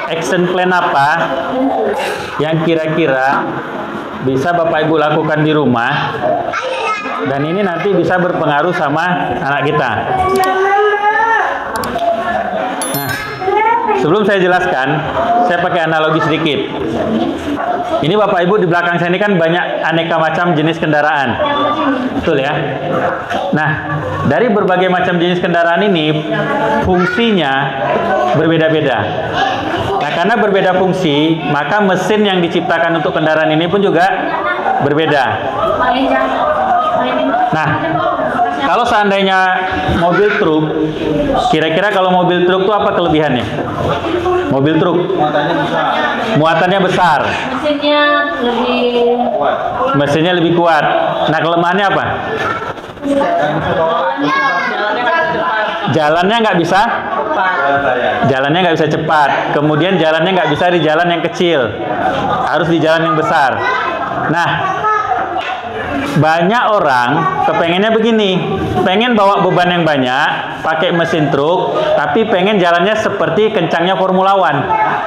action plan apa yang kira-kira bisa Bapak Ibu lakukan di rumah, dan ini nanti bisa berpengaruh sama anak kita. Nah, sebelum saya jelaskan, saya pakai analogi sedikit. Ini Bapak Ibu di belakang saya ini kan banyak aneka macam jenis kendaraan, betul ya? Nah, dari berbagai macam jenis kendaraan ini fungsinya berbeda-beda. Nah, karena berbeda fungsi, maka mesin yang diciptakan untuk kendaraan ini pun juga berbeda. Nah, kalau seandainya mobil truk, kira-kira kalau mobil truk itu apa kelebihannya? Mobil truk muatannya besar, mesinnya lebih kuat. Nah, kelemahannya apa? Jalannya nggak bisa cepat. Kemudian jalannya nggak bisa di jalan yang kecil, harus di jalan yang besar. Nah, banyak orang kepengennya begini, pengen bawa beban yang banyak, pakai mesin truk, tapi pengen jalannya seperti kencangnya Formula One.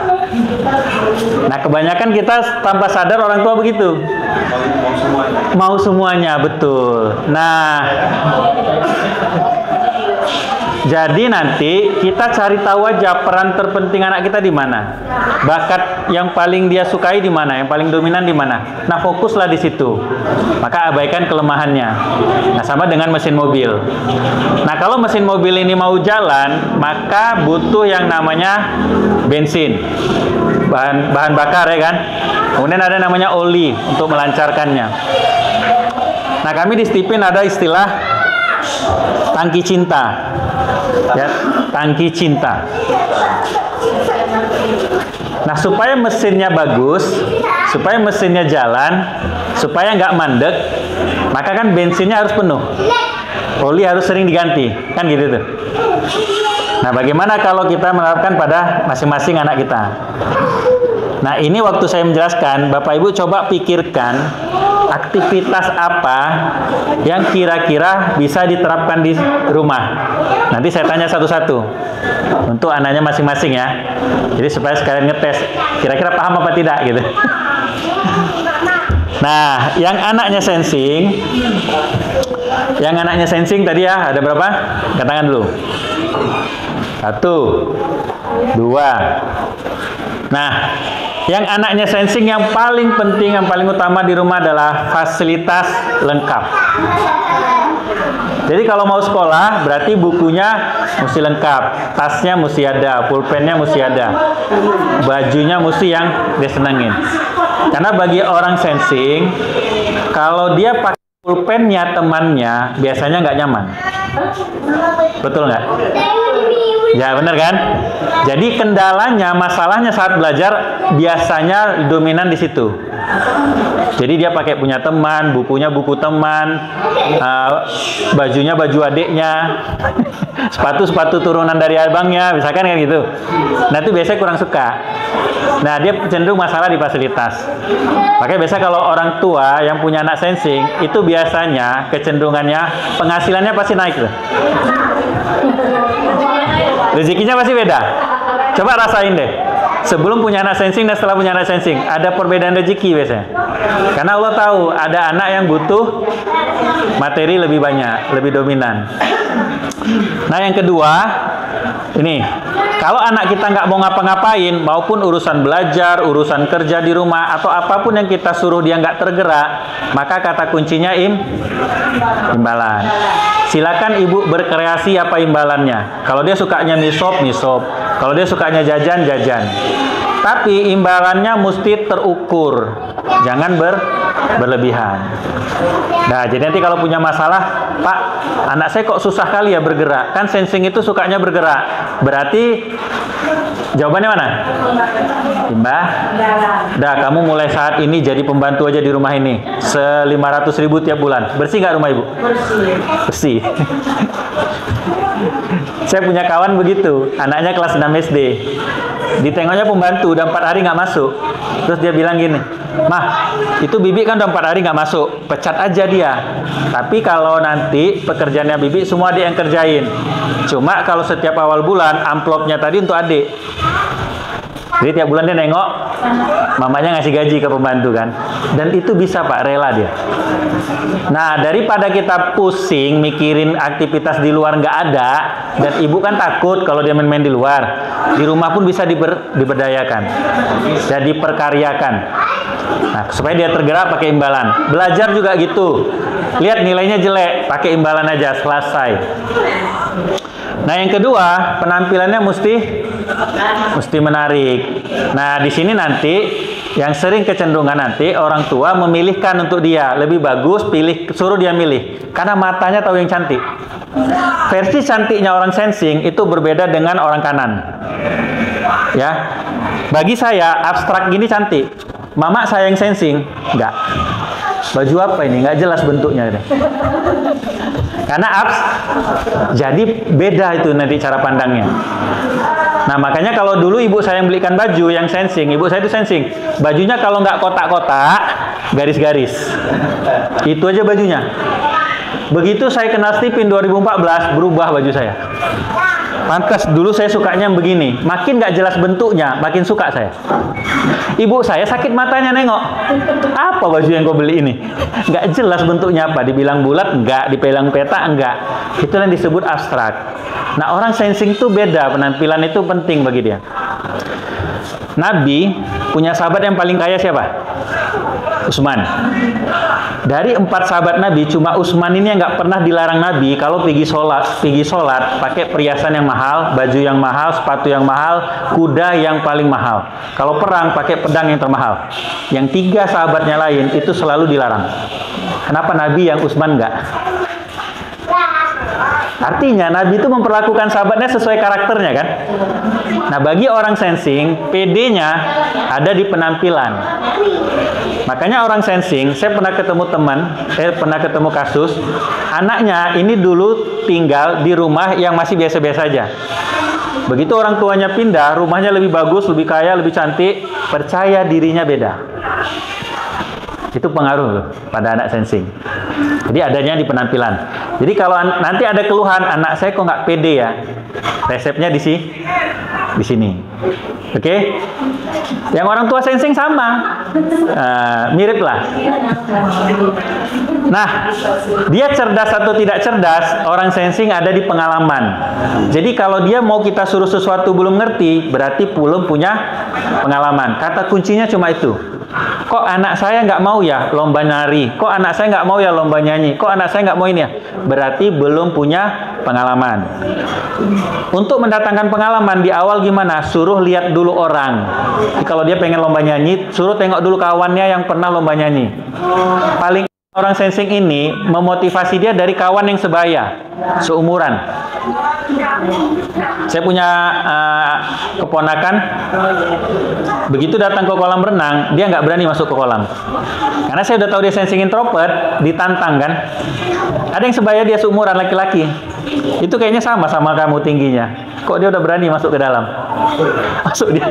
Nah, kebanyakan kita tanpa sadar orang tua begitu. Mau semuanya, betul. Nah, jadi nanti kita cari tahu aja peran terpenting anak kita di mana, bakat yang paling dia sukai di mana, yang paling dominan di mana. Nah, fokuslah di situ. Maka abaikan kelemahannya. Nah, sama dengan mesin mobil. Nah, kalau mesin mobil ini mau jalan, maka butuh yang namanya bensin, bahan bakar ya kan. Kemudian ada namanya oli untuk melancarkannya. Nah, kami di Stipin ada istilah tangki cinta. Ya, tangki cinta. Nah, supaya mesinnya bagus, supaya mesinnya jalan, supaya nggak mandek, maka kan bensinnya harus penuh, oli harus sering diganti, kan gitu tuh. Nah, bagaimana kalau kita menerapkan pada masing-masing anak kita? Nah, ini waktu saya menjelaskan, Bapak Ibu coba pikirkan aktivitas apa yang kira-kira bisa diterapkan di rumah. Nanti saya tanya satu-satu untuk anaknya masing-masing ya. Jadi supaya sekalian ngetes kira-kira paham apa tidak gitu. Nah, yang anaknya sensing tadi ya, ada berapa? Katakan dulu. 1, 2. Nah, yang anaknya sensing yang paling penting, yang paling utama di rumah adalah fasilitas lengkap. Jadi kalau mau sekolah, berarti bukunya mesti lengkap, tasnya mesti ada, pulpennya mesti ada, bajunya mesti yang dia senengin. Karena bagi orang sensing, kalau dia pakai pulpennya temannya, biasanya nggak nyaman. Betul nggak? Ya, benar kan? Jadi kendalanya, masalahnya saat belajar biasanya dominan di situ. Jadi dia pakai punya teman, bukunya buku teman, bajunya baju adiknya, sepatu turunan dari abangnya, misalkan kan gitu. Nah, itu biasanya kurang suka. Nah, dia cenderung masalah di fasilitas. Makanya biasa kalau orang tua yang punya anak sensing, itu biasanya kecenderungannya penghasilannya pasti naik tuh. Rezekinya pasti beda. Coba rasain deh. Sebelum punya anak sensing dan setelah punya anak sensing, ada perbedaan rezeki biasanya. Karena Allah tahu ada anak yang butuh materi lebih banyak, lebih dominan. Nah, yang kedua, ini, kalau anak kita nggak mau ngapa-ngapain, maupun urusan belajar, urusan kerja di rumah, atau apapun yang kita suruh dia nggak tergerak, maka kata kuncinya imbalan. Silakan ibu berkreasi apa imbalannya. Kalau dia sukanya misop. Kalau dia sukanya jajan. Tapi imbalannya mesti terukur. Jangan berlebihan. Nah, jadi nanti kalau punya masalah, Pak, anak saya kok susah kali ya bergerak. Kan sensing itu sukanya bergerak. Berarti jawabannya mana? Dah, kamu mulai saat ini jadi pembantu aja di rumah ini. 500.000 tiap bulan. Bersih nggak rumah ibu? Bersih. Saya punya kawan begitu, anaknya kelas 6 SD. Ditengoknya pembantu, udah 4 hari nggak masuk. Terus dia bilang gini, "Mah, itu Bibi kan udah 4 hari nggak masuk, pecat aja dia. Tapi kalau nanti pekerjaannya Bibi semua dia yang kerjain. Cuma kalau setiap awal bulan, amplopnya tadi untuk adik." Jadi tiap bulan dia nengok, mamanya ngasih gaji ke pembantu kan. Dan itu bisa Pak, rela dia. Nah, daripada kita pusing mikirin aktivitas di luar nggak ada, dan ibu kan takut kalau dia main-main di luar, di rumah pun bisa diberdayakan, dan diperkaryakan. Nah, supaya dia tergerak pakai imbalan. Belajar juga gitu. Lihat nilainya jelek, pakai imbalan aja, selesai. Nah, yang kedua, penampilannya mesti menarik. Nah, di sini nanti yang sering kecenderungan nanti orang tua memilihkan untuk dia lebih bagus, suruh dia milih karena matanya tahu yang cantik. Versi cantiknya orang sensing itu berbeda dengan orang kanan. Ya, bagi saya abstrak gini cantik. Mama saya yang sensing enggak. Baju apa ini? Nggak jelas bentuknya ini. Karena jadi beda itu nanti cara pandangnya. Nah, makanya kalau dulu ibu saya yang belikan baju yang sensing, ibu saya itu sensing. Bajunya kalau nggak kotak-kotak, garis-garis. Itu aja bajunya. Begitu saya kenal Stipin 2014, berubah baju saya. Pantas dulu saya sukanya yang begini. Makin nggak jelas bentuknya, makin suka saya. Ibu saya sakit matanya nengok. Apa baju yang kau beli ini? Nggak jelas bentuknya apa. Dibilang bulat, enggak. Dibilang peta, enggak. Itu yang disebut abstrak. Nah, orang sensing itu beda. Penampilan itu penting bagi dia. Nabi punya sahabat yang paling kaya siapa? Utsman. Dari 4 sahabat Nabi, cuma Utsman ini yang nggak pernah dilarang Nabi kalau pergi sholat pakai perhiasan yang mahal, baju yang mahal, sepatu yang mahal, kuda yang paling mahal. Kalau perang pakai pedang yang termahal. Yang 3 sahabatnya lain itu selalu dilarang. Kenapa Nabi yang Utsman nggak? Artinya Nabi itu memperlakukan sahabatnya sesuai karakternya kan. Nah, bagi orang sensing, PD-nya ada di penampilan. Makanya orang sensing, saya pernah ketemu kasus, anaknya ini dulu tinggal di rumah yang masih biasa-biasa aja. Begitu orang tuanya pindah, rumahnya lebih bagus, lebih kaya, lebih cantik, percaya dirinya beda. Itu pengaruh loh pada anak sensing. Jadi adanya di penampilan. Jadi kalau nanti ada keluhan, anak saya kok nggak pede ya, resepnya di sini. Oke? Yang orang tua sensing sama, mirip lah. Nah, dia cerdas atau tidak cerdas, orang sensing ada di pengalaman. Jadi kalau dia mau kita suruh sesuatu belum ngerti, berarti belum punya pengalaman. Kata kuncinya cuma itu. Kok anak saya nggak mau ya lomba nari? Kok anak saya nggak mau ya lomba nyanyi? Kok anak saya nggak mau ini ya? Berarti belum punya pengalaman. Untuk mendatangkan pengalaman di awal gimana? Suruh lihat dulu orang. Jadi, kalau dia pengen lomba nyanyi, suruh tengok dulu kawannya yang pernah lomba nyanyi. Paling orang sensing ini memotivasi dia dari kawan yang sebaya, seumuran. Saya punya keponakan, begitu datang ke kolam renang, dia nggak berani masuk ke kolam. Karena saya udah tahu dia sensing introvert, ditantang kan. Ada yang sebaya dia seumuran laki-laki. Itu kayaknya sama kamu tingginya. Kok dia udah berani masuk ke dalam? Masuk dia.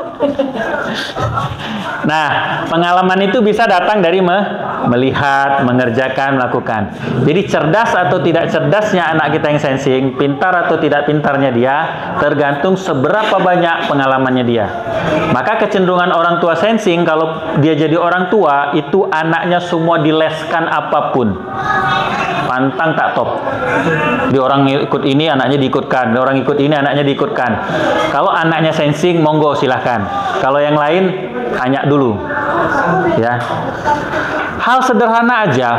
Nah, pengalaman itu bisa datang dari melihat, mengerjakan, melakukan. Jadi cerdas atau tidak cerdasnya anak kita yang sensing, pintar atau tidak pintarnya dia, tergantung seberapa banyak pengalamannya dia. Maka kecenderungan orang tua sensing, kalau dia jadi orang tua, itu anaknya semua dileskan apapun. Pantang tak top. Di orang ikut ini, anaknya diikutkan. Di orang ikut ini, anaknya diikutkan. Kalau anaknya sensing, monggo silahkan. Kalau yang lain, tanya dulu. Ya. Hal sederhana aja,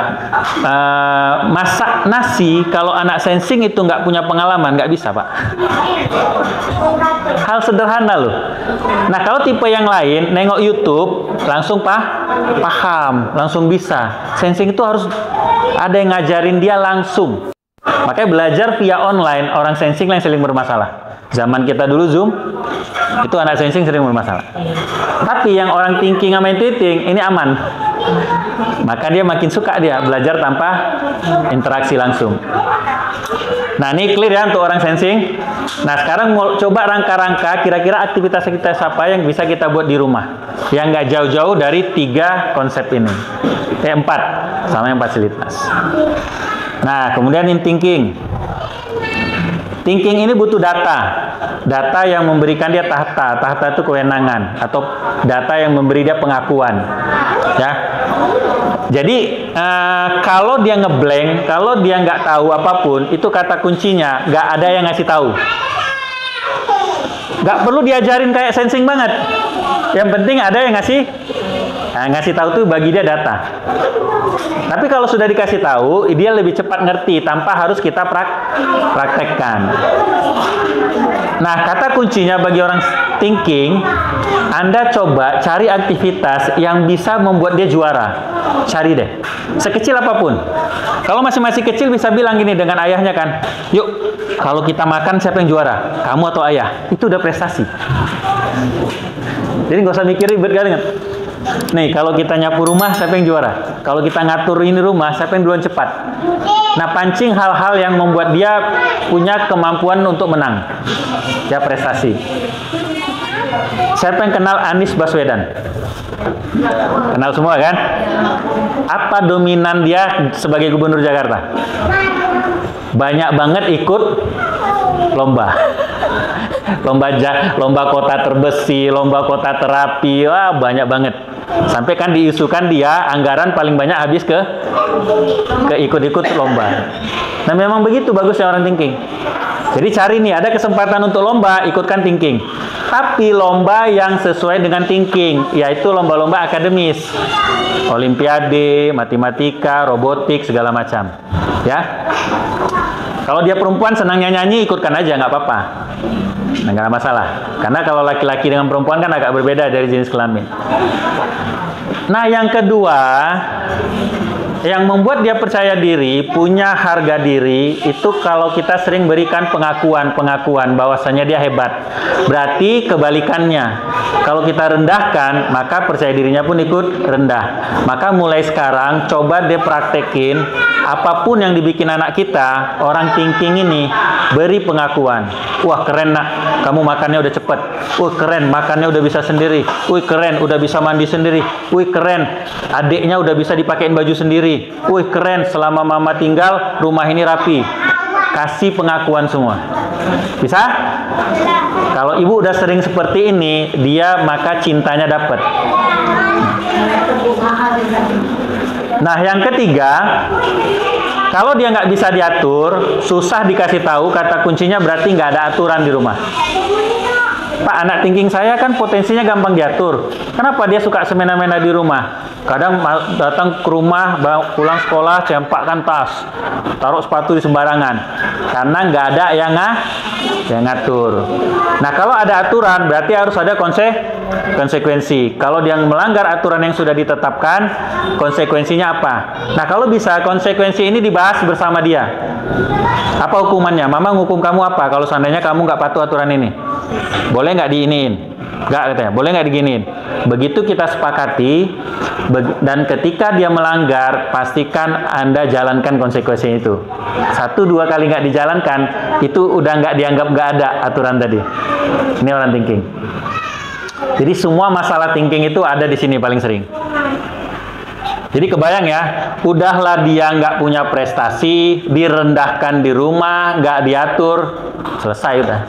masak nasi, kalau anak sensing itu nggak punya pengalaman, nggak bisa, Pak. Hal sederhana loh. Nah, kalau tipe yang lain, nengok YouTube, langsung paham, langsung bisa. Sensing itu harus ada yang ngajarin dia langsung. Makanya belajar via online, orang sensing yang sering bermasalah. Zaman kita dulu Zoom, itu anak sensing sering bermasalah. Tapi yang orang thinking sama intuiting, ini aman. Maka dia makin suka dia belajar tanpa interaksi langsung. Nah, ini clear ya untuk orang sensing. Nah, sekarang mau coba rangka-rangka kira-kira aktivitas apa yang bisa kita buat di rumah. Yang nggak jauh-jauh dari 3 konsep ini. 4 sama yang fasilitas. Nah, kemudian in thinking. Thinking ini butuh data. data yang memberikan dia tahta. Tahta itu kewenangan atau data yang memberi dia pengakuan. Ya. Jadi kalau dia ngeblank, kalau dia nggak tahu apapun, itu kata kuncinya nggak ada yang ngasih tahu. Nggak perlu diajarin kayak sensing banget. Yang penting ada yang ngasih. Nah, ngasih tahu tuh bagi dia data. Tapi kalau sudah dikasih tahu, dia lebih cepat ngerti tanpa harus kita praktekkan. Nah, kata kuncinya bagi orang thinking, Anda coba cari aktivitas yang bisa membuat dia juara. Cari deh, sekecil apapun. Kalau masih kecil bisa bilang gini dengan ayahnya kan, yuk kalau kita makan siapa yang juara? Kamu atau ayah? Itu udah prestasi. Jadi nggak usah mikir ribet banget. Nih, kalau kita nyapu rumah, siapa yang juara? Kalau kita ngatur ini rumah, siapa yang duluan cepat? Nah, pancing hal-hal yang membuat dia punya kemampuan untuk menang. Ya, prestasi. Siapa yang kenal Anies Baswedan? Kenal semua kan? Apa dominan dia sebagai gubernur Jakarta? Banyak banget ikut lomba. Lomba kota terbersih, lomba kota terapi, wah banyak banget. Sampai kan diisukan dia anggaran paling banyak habis ke ikut-ikut lomba. Nah memang begitu bagusnya orang thinking. Jadi cari nih, ada kesempatan untuk lomba, ikutkan thinking. Tapi lomba yang sesuai dengan thinking, yaitu lomba-lomba akademis. Olimpiade, matematika, robotik, segala macam. Ya. Kalau dia perempuan senang nyanyi, ikutkan aja, nggak apa-apa. Nah, nggak ada masalah. Karena kalau laki-laki dengan perempuan kan agak berbeda dari jenis kelamin. Nah, yang kedua, yang membuat dia percaya diri, punya harga diri, itu kalau kita sering berikan pengakuan bahwasanya dia hebat. Berarti kebalikannya. Kalau kita rendahkan, maka percaya dirinya pun ikut rendah. Maka mulai sekarang, coba dia praktekin, apapun yang dibikin anak kita, orang thinking ini, beri pengakuan. Wah keren nak, kamu makannya udah cepet. Wah keren, makannya udah bisa sendiri. Wih keren, udah bisa mandi sendiri. Wih keren, adiknya udah bisa dipakein baju sendiri. Wih keren, selama mama tinggal, rumah ini rapi. Kasih pengakuan semua. Bisa? Kalau ibu udah sering seperti ini, dia maka cintanya dapat. Nah yang ketiga, kalau dia nggak bisa diatur, susah dikasih tahu, kata kuncinya berarti nggak ada aturan di rumah. Pak, anak thinking saya kan potensinya gampang diatur. Kenapa dia suka semena-mena di rumah? Kadang datang ke rumah, pulang sekolah, cempakkan tas, taruh sepatu di sembarangan. Karena nggak ada yang ngatur. Nah, kalau ada aturan, berarti harus ada konsekuensi. Kalau dia melanggar aturan yang sudah ditetapkan, konsekuensinya apa? Nah, kalau bisa, konsekuensi ini dibahas bersama dia. Apa hukumannya? Mama ngukum kamu apa kalau seandainya kamu nggak patuh aturan ini? Boleh nggak diiniin? Nggak katanya, boleh nggak diginiin? Begitu kita sepakati, dan ketika dia melanggar, pastikan Anda jalankan konsekuensi itu. 1-2 kali nggak dijalankan, itu udah nggak dianggap nggak ada aturan tadi. Ini orang thinking. Jadi semua masalah thinking itu ada di sini paling sering. Jadi kebayang ya, udahlah dia nggak punya prestasi, direndahkan di rumah, nggak diatur, selesai udah.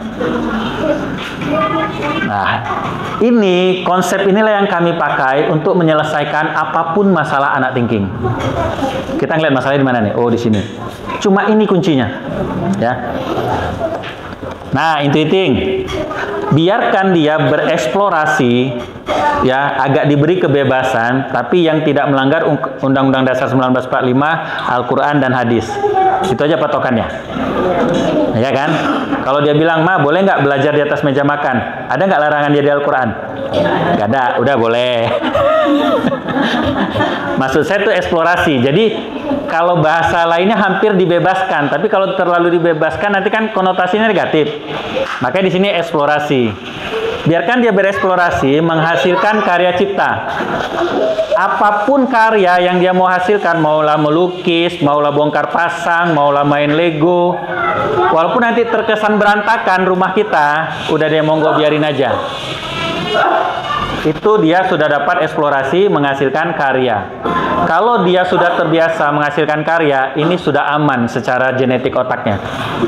Nah, ini konsep inilah yang kami pakai untuk menyelesaikan apapun masalah anak thinking. Kita ngeliat masalahnya di mana nih? Oh, di sini. Cuma ini kuncinya, ya. Nah, intuiting, biarkan dia bereksplorasi, ya, agak diberi kebebasan, tapi yang tidak melanggar Undang-Undang Dasar 1945, Al-Quran dan Hadis. Itu aja patokannya, ya kan? Kalau dia bilang, Ma, boleh nggak belajar di atas meja makan? Ada nggak larangan dia di Al-Quran? Nggak ada, udah boleh. Maksud saya itu eksplorasi. Jadi kalau bahasa lainnya hampir dibebaskan, tapi kalau terlalu dibebaskan nanti kan konotasinya negatif. Makanya di sini eksplorasi. Biarkan dia bereksplorasi, menghasilkan karya cipta. Apapun karya yang dia mau hasilkan, maulah melukis, maulah bongkar pasang, maulah main Lego. Walaupun nanti terkesan berantakan rumah kita, udah deh monggo biarin aja. itu dia sudah dapat eksplorasi menghasilkan karya. Kalau dia sudah terbiasa menghasilkan karya, ini sudah aman secara genetik otaknya.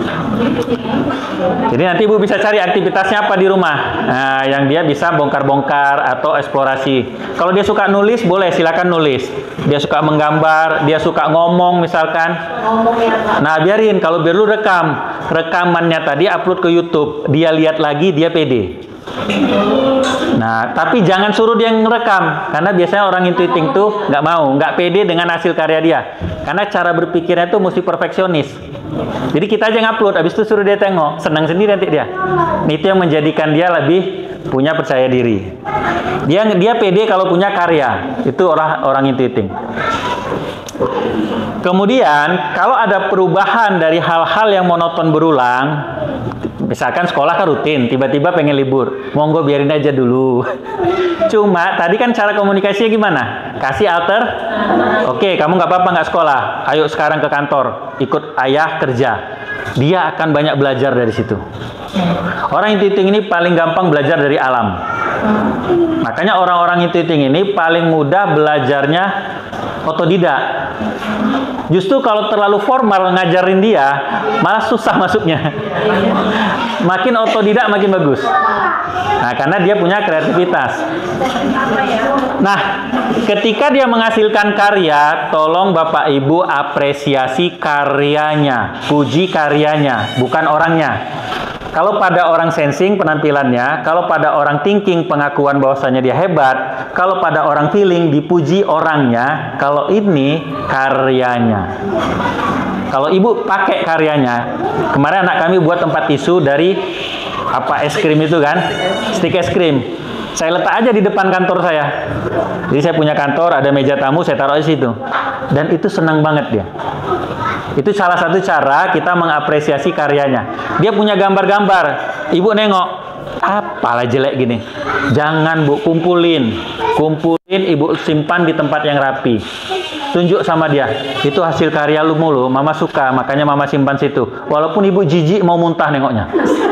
Jadi nanti Ibu bisa cari aktivitasnya apa di rumah. Nah, yang dia bisa bongkar-bongkar atau eksplorasi. Kalau dia suka nulis, boleh silakan nulis. Dia suka menggambar, dia suka ngomong misalkan. Nah, biarin. Kalau biar lu rekam. Rekamannya tadi upload ke YouTube. Dia lihat lagi, dia pede. Nah, tapi jangan suruh dia ngerekam, karena biasanya orang intuiting tuh nggak pede dengan hasil karya dia, karena cara berpikirnya tuh mesti perfeksionis. Jadi kita aja ngupload, habis itu suruh dia tengok, senang sendiri nanti dia. Itu yang menjadikan dia lebih punya percaya diri. Dia pede kalau punya karya, itu orang intuiting. Kemudian kalau ada perubahan dari hal-hal yang monoton berulang, misalkan sekolah kan rutin, tiba-tiba pengen libur, monggo biarin aja dulu. Cuma tadi kan cara komunikasinya gimana? Kasih alter, oke, kamu nggak apa-apa nggak sekolah, ayo sekarang ke kantor, ikut ayah kerja. Dia akan banyak belajar dari situ. Orang intuiting ini paling gampang belajar dari alam. Makanya orang-orang intuiting ini paling mudah belajarnya otodidak. Justru kalau terlalu formal ngajarin dia, malah susah masuknya. Makin otodidak makin bagus. Nah, karena dia punya kreativitas. Nah, ketika dia menghasilkan karya, tolong Bapak Ibu apresiasi karyanya, puji karyanya, bukan orangnya. Kalau pada orang sensing penampilannya, kalau pada orang thinking pengakuan bahwasanya dia hebat, kalau pada orang feeling dipuji orangnya, kalau ini karyanya. Kalau Ibu pakai karyanya, kemarin anak kami buat tempat tisu dari es krim itu kan, stick es krim. Saya letak aja di depan kantor saya. Jadi saya punya kantor, ada meja tamu, saya taruh di situ. Dan itu senang banget dia. Itu salah satu cara kita mengapresiasi karyanya. Dia punya gambar-gambar. Ibu nengok, apalah jelek gini. Jangan Bu, kumpulin. Kumpulin, Ibu simpan di tempat yang rapi. Tunjuk sama dia. Itu hasil karya lu mulu, Mama suka, makanya Mama simpan situ. Walaupun Ibu jijik mau muntah nengoknya.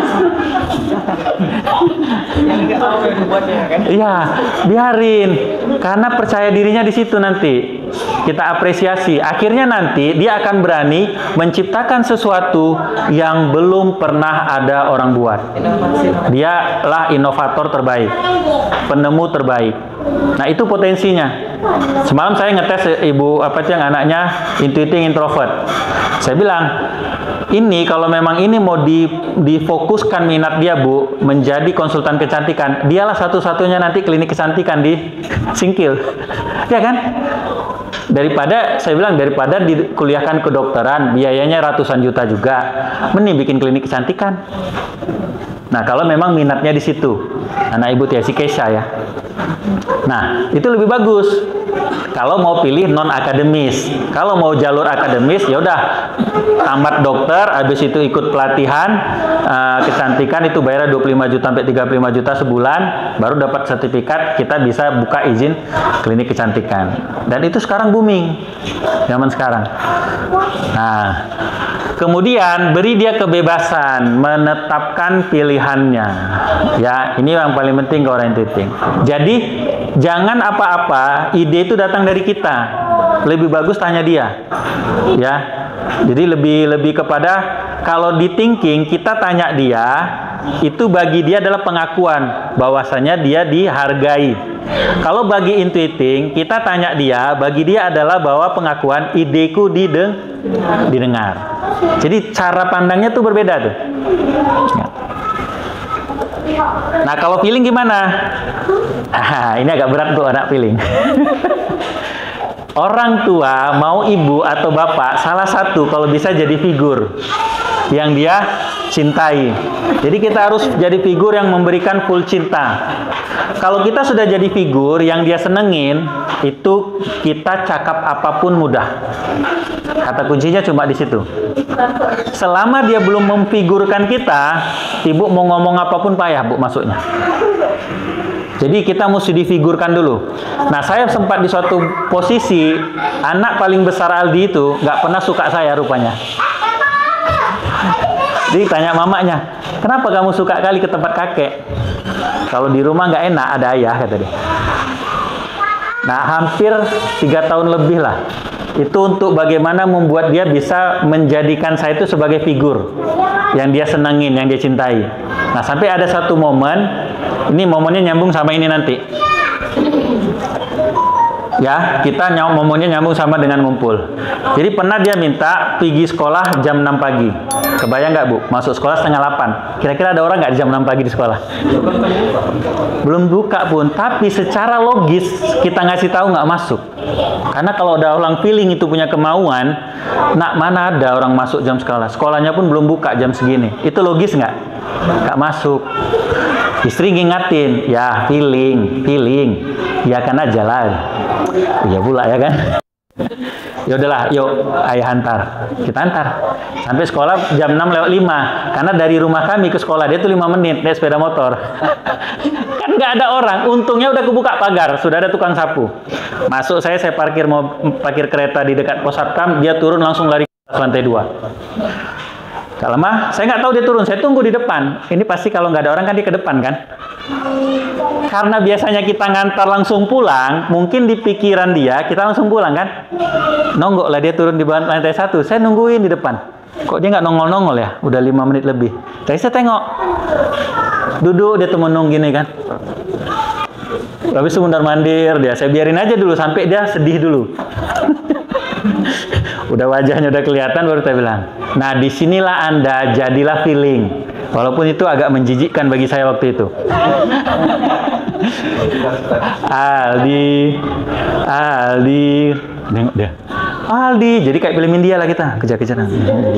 Iya, biarin. Karena percaya dirinya di situ nanti. Kita apresiasi. Akhirnya nanti dia akan berani menciptakan sesuatu yang belum pernah ada orang buat. Dialah inovator terbaik, penemu terbaik. Nah, itu potensinya. Semalam saya ngetes ibu yang anaknya intuiting introvert. Saya bilang, ini kalau memang ini mau difokuskan minat dia Bu menjadi konsultan kecantikan, dialah satu-satunya nanti klinik kecantikan di Singkil. Ya kan? Daripada dikuliahkan kedokteran, biayanya ratusan juta juga, mending bikin klinik kecantikan. Nah, kalau memang minatnya di situ, anak Ibu Tiasi Kesha ya. Nah, itu lebih bagus. Kalau mau pilih non akademis, kalau mau jalur akademis, ya udah tamat dokter, habis itu ikut pelatihan kecantikan itu bayar 25 juta sampai 35 juta sebulan, baru dapat sertifikat, kita bisa buka izin klinik kecantikan. Dan itu sekarang booming, zaman sekarang. Nah, kemudian beri dia kebebasan menetapkan pilihannya. Ya, ini yang paling penting ke orang intuiting. Jadi jangan apa-apa, ide itu datang dari kita. Lebih bagus tanya dia. Ya. Jadi lebih kepada kalau di thinking kita tanya dia, itu bagi dia adalah pengakuan bahwasanya dia dihargai. Kalau bagi intuiting, kita tanya dia, bagi dia adalah bahwa pengakuan ideku didengar. Jadi cara pandangnya tuh berbeda tuh. Nah, kalau feeling gimana? Ini agak berat untuk anak feeling. Orang tua, mau ibu atau bapak, salah satu kalau bisa jadi figur yang dia cintai. Jadi kita harus jadi figur yang memberikan full cinta. Kalau kita sudah jadi figur yang dia senengin, itu kita cakap apapun mudah. Kata kuncinya cuma di situ. Selama dia belum memfigurkan kita, ibu mau ngomong apapun payah Bu masuknya. Jadi kita mesti difigurkan dulu. Nah, saya sempat di suatu posisi, anak paling besar Aldi itu nggak pernah suka saya rupanya. Jadi tanya mamanya, kenapa kamu suka kali ke tempat kakek? Kalau di rumah nggak enak, ada ayah, kata dia. Nah, hampir 3 tahun lebih lah. Itu untuk bagaimana membuat dia bisa menjadikan saya itu sebagai figur yang dia senangin, yang dia cintai. Nah, sampai ada satu momen, ini momennya nyambung sama ini nanti. Ya, kita momennya nyambung sama dengan ngumpul. Jadi pernah dia minta pergi sekolah jam 6 pagi. Kebayang nggak, Bu? Masuk sekolah setengah 8. Kira-kira ada orang nggak jam 6 pagi di sekolah? Belum buka pun. Tapi secara logis kita ngasih tahu nggak masuk. Karena kalau ada orang feeling itu punya kemauan, nak mana ada orang masuk jam sekolah. Sekolahnya pun belum buka jam segini. Itu logis nggak? Nggak masuk. Istri ngingatin, ya feeling. Ya kan aja lah. Ya pula ya kan. Ya udahlah, yuk ayah antar. Kita antar. Sampai sekolah jam 6 lewat 5. Karena dari rumah kami ke sekolah dia tuh 5 menit naik sepeda motor. Kan nggak ada orang. Untungnya udah kebuka pagar, sudah ada tukang sapu. Masuk saya parkir kereta di dekat pos satpam, dia turun langsung lari ke lantai 2. Gak lama, saya nggak tahu dia turun. Saya tunggu di depan. Ini pasti kalau nggak ada orang kan dia ke depan kan. Karena biasanya kita ngantar langsung pulang, mungkin di pikiran dia kita langsung pulang kan. Nonggok lah dia turun di lantai 1. Saya nungguin di depan. Kok dia nggak nongol-nongol ya? Udah 5 menit lebih. Jadi saya tengok. Duduk dia tuh menung gini kan. Habis itu mundar-mandir dia. Saya biarin aja dulu sampai dia sedih dulu. Udah wajahnya udah kelihatan baru saya bilang, nah disinilah Anda jadilah feeling. Walaupun itu agak menjijikkan bagi saya waktu itu. Aldi, nengok dia. Aldi, jadi kayak film India lah kita, kejar-kejaran.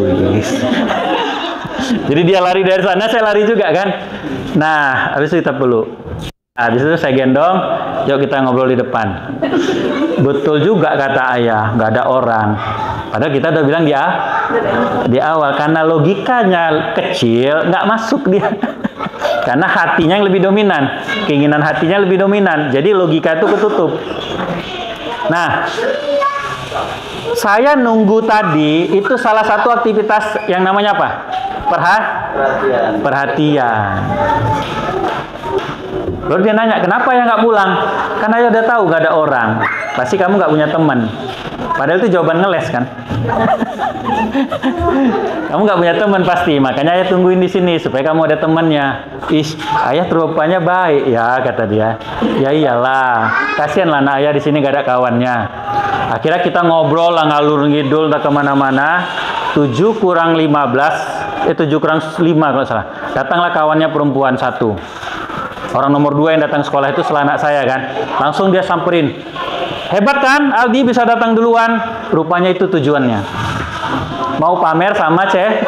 Jadi dia lari dari sana, saya lari juga kan. Nah, habis itu kita peluk. Habis itu saya gendong, yuk kita ngobrol di depan. Betul juga kata ayah, nggak ada orang. Padahal kita udah bilang di awal, karena logikanya kecil, nggak masuk dia. Karena hatinya yang lebih dominan, keinginan hatinya lebih dominan. Jadi logika itu ketutup. Nah, saya nunggu tadi, itu salah satu aktivitas yang namanya apa? Perhatian. Lalu dia nanya, kenapa ya nggak pulang? Karena ya udah tahu nggak ada orang. Pasti kamu nggak punya teman. Padahal itu jawaban ngeles kan? Kamu nggak punya teman pasti, makanya ayah tungguin di sini supaya kamu ada temannya. Ayah rupanya baik ya, kata dia. Ya iyalah, kasihan lah anak ayah di sini nggak ada kawannya. Akhirnya kita ngobrol lah ngalur ngidul entah kemana-mana. 7 kurang 15, 7 kurang 5 kalau salah. Datanglah kawannya perempuan 1. Orang nomor 2 yang datang sekolah itu setelah anak saya kan. Langsung dia samperin. Hebat kan, Aldi bisa datang duluan. Rupanya itu tujuannya. Mau pamer sama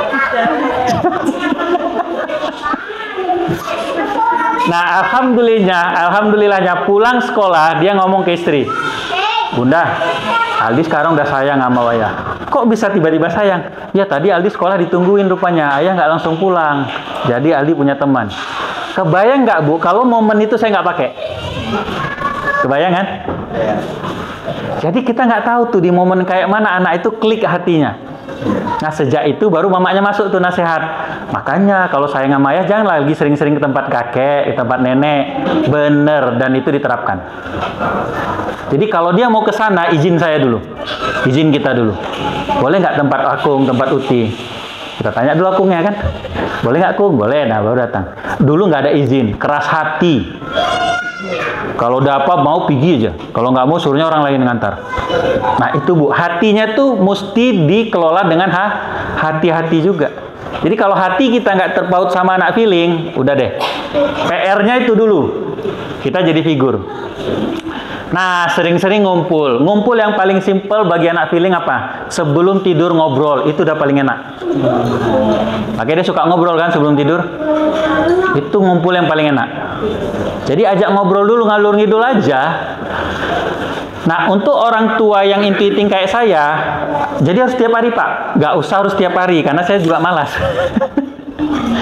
Nah, alhamdulillahnya pulang sekolah dia ngomong ke istri, Bunda, Aldi sekarang udah sayang sama ayah. Kok bisa tiba-tiba sayang? Ya tadi Aldi sekolah ditungguin rupanya, ayah nggak langsung pulang. Jadi Aldi punya teman. Kebayang nggak, Bu, kalau momen itu saya nggak pakai? Kebayang kan? Jadi kita nggak tahu tuh di momen kayak mana anak itu klik hatinya. Nah, sejak itu baru mamanya masuk tuh nasihat. Makanya kalau sayang sama ayah jangan lagi sering-sering ke tempat kakek, ke tempat nenek. Bener, dan itu diterapkan. Jadi kalau dia mau ke sana, izin saya dulu. Izin kita dulu. Boleh nggak tempat Akung, tempat Uti? Kita tanya dulu Akungnya kan. Boleh nggak Kung? Boleh, nah baru datang. Dulu nggak ada izin, keras hati. Kalau udah apa mau pergi aja. Kalau nggak mau suruhnya orang lain ngantar. Nah itu Bu, hatinya tuh mesti dikelola dengan hati-hati juga. Jadi kalau hati kita nggak terpaut sama anak feeling, udah deh. PR-nya itu dulu. Kita jadi figur. Nah, sering-sering ngumpul. Ngumpul yang paling simpel bagi anak feeling apa? Sebelum tidur ngobrol, itu udah paling enak. Makanya dia suka ngobrol kan sebelum tidur? Itu ngumpul yang paling enak. Jadi ajak ngobrol dulu, ngalur ngidul aja. Nah, untuk orang tua yang intuiting kayak saya, jadi harus tiap hari, Pak. Nggak usah harus tiap hari, karena saya juga malas.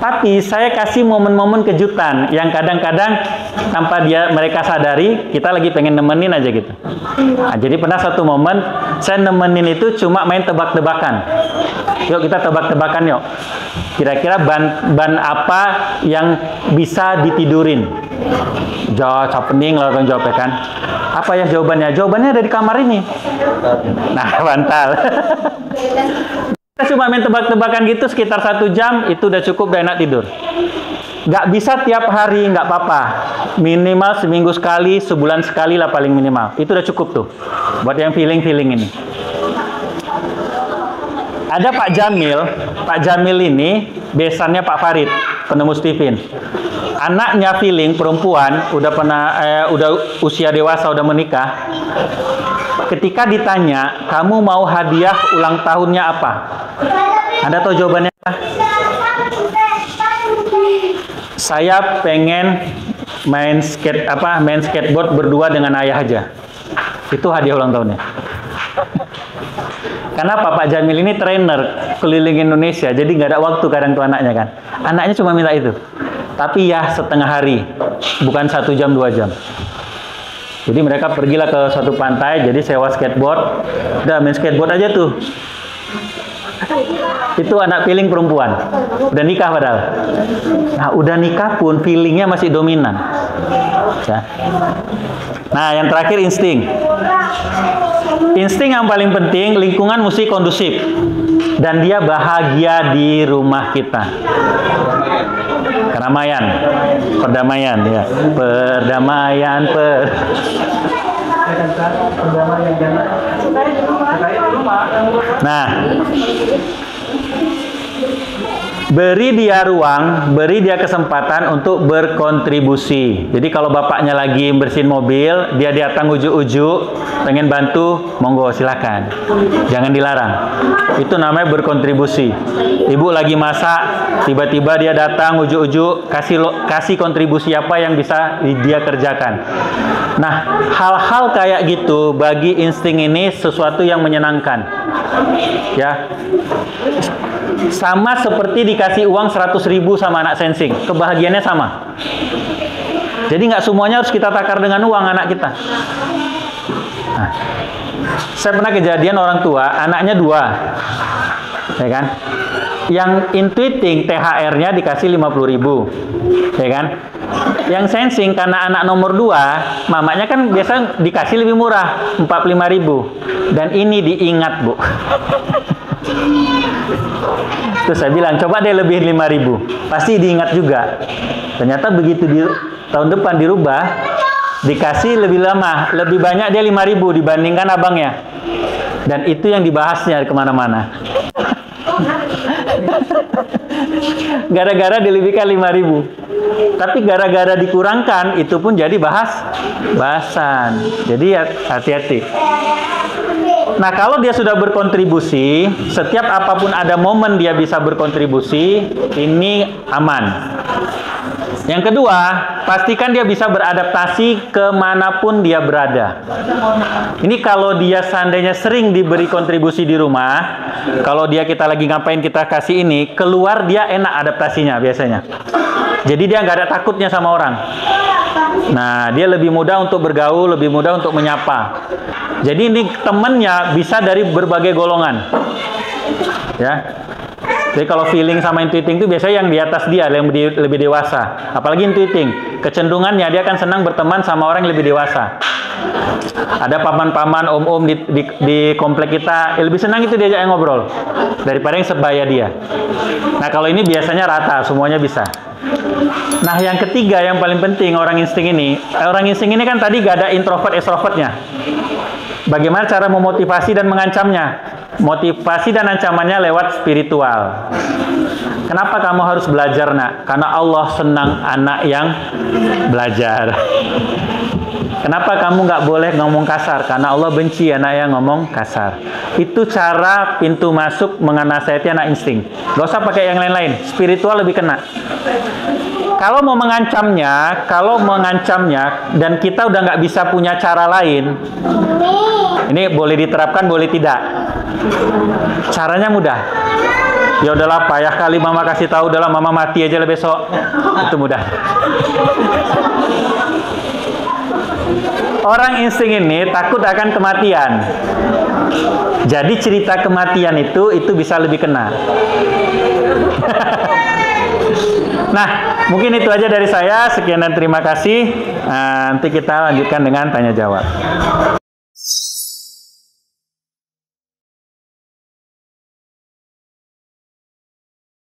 Tapi saya kasih momen-momen kejutan yang kadang-kadang tanpa mereka sadari, kita lagi pengen nemenin aja gitu. Nah, jadi pernah satu momen saya nemenin itu cuma main tebak-tebakan. Yuk kita tebak-tebakan yuk. Kira-kira ban apa yang bisa ditidurin? Jawab pening lah kan jawabnya kan. Apa ya jawabannya? Jawabannya ada di kamar ini. Nah, bantal. Kita cuma main tebak-tebakan gitu sekitar 1 jam, itu udah cukup, udah enak tidur. Nggak bisa tiap hari, nggak apa-apa. Minimal seminggu sekali, sebulan sekali lah paling minimal. Itu udah cukup tuh, buat yang feeling-feeling ini. Ada Pak Jamil. Pak Jamil ini besannya Pak Farid, penemu Stephen. Anaknya feeling perempuan, udah usia dewasa, udah menikah. Ketika ditanya, kamu mau hadiah ulang tahunnya apa? Anda tahu jawabannya apa? Saya pengen main skateboard berdua dengan ayah aja. Itu hadiah ulang tahunnya. Karena Pak Jamil ini trainer keliling Indonesia, jadi nggak ada waktu kadang tuh anaknya kan. Anaknya cuma minta itu. Tapi ya setengah hari, bukan 1 jam 2 jam. Jadi mereka pergilah ke suatu pantai, jadi sewa skateboard, udah main skateboard aja tuh. Itu anak feeling perempuan, udah nikah padahal. Nah, udah nikah pun feelingnya masih dominan. Ya. Nah, yang terakhir insting. Insting yang paling penting, lingkungan mesti kondusif. Dan dia bahagia di rumah kita. Keramaian, perdamaian, ya. Perdamaian, Nah, beri dia ruang, beri dia kesempatan untuk berkontribusi. Jadi kalau bapaknya lagi bersihin mobil, dia datang ujuk-ujuk, pengen bantu, monggo silakan. Jangan dilarang. Itu namanya berkontribusi. Ibu lagi masak, tiba-tiba dia datang ujuk-ujuk, kasih kontribusi apa yang bisa dia kerjakan. Nah, hal-hal kayak gitu bagi insting ini sesuatu yang menyenangkan. Ya. Sama seperti dikasih uang 100.000 sama anak sensing, kebahagiaannya sama. Jadi nggak semuanya harus kita takar dengan uang anak kita. Nah, saya pernah kejadian orang tua, anaknya 2, ya kan? Yang intuiting THR-nya dikasih 50.000, ya kan? Yang sensing karena anak nomor 2, mamanya kan biasa dikasih lebih murah, 45.000, dan ini diingat, Bu. Terus saya bilang, coba deh lebih 5.000. Pasti diingat juga. Ternyata begitu tahun depan dirubah, dikasih lebih lama, lebih banyak dia 5.000 dibandingkan abangnya. Dan itu yang dibahasnya kemana-mana. Gara-gara dilebihkan 5.000. Tapi gara-gara dikurangkan, itu pun jadi bahasan. Jadi ya hati-hati. Nah, kalau dia sudah berkontribusi, setiap apapun ada momen dia bisa berkontribusi, ini aman. Yang kedua, pastikan dia bisa beradaptasi kemanapun dia berada. Ini kalau dia seandainya sering diberi kontribusi di rumah, kalau kita lagi ngapain kita kasih ini, keluar dia enak adaptasinya biasanya. Jadi dia nggak ada takutnya sama orang. Nah, dia lebih mudah untuk bergaul, lebih mudah untuk menyapa. Jadi ini temennya bisa dari berbagai golongan. Ya. Jadi kalau feeling sama intuiting itu biasanya yang di atas dia, yang lebih dewasa. Apalagi intuiting, kecenderungannya dia akan senang berteman sama orang yang lebih dewasa. Ada paman-paman, om-om di komplek kita, lebih senang itu diajak ngobrol daripada yang sebaya dia. Nah, kalau ini biasanya rata, semuanya bisa. Nah, yang ketiga yang paling penting orang insting ini kan tadi gak ada introvert extrovertnya. Bagaimana cara memotivasi dan mengancamnya? Motivasi dan ancamannya lewat spiritual. Kenapa kamu harus belajar, nak? Karena Allah senang anak yang belajar. Kenapa kamu nggak boleh ngomong kasar? Karena Allah benci anak yang ngomong kasar. Itu cara pintu masuk mengenasihati anak insting. Gak usah pakai yang lain-lain. Spiritual lebih kena. Kalau mengancamnya dan kita udah nggak bisa punya cara lain, ini boleh diterapkan, boleh tidak. Caranya mudah. Ya udahlah, payah kali mama kasih tahu, udahlah mama mati aja lah besok. Itu mudah. Orang insting ini takut akan kematian. Jadi cerita kematian itu bisa lebih kena. Nah, mungkin itu aja dari saya. Sekian dan terima kasih. Nanti kita lanjutkan dengan tanya jawab.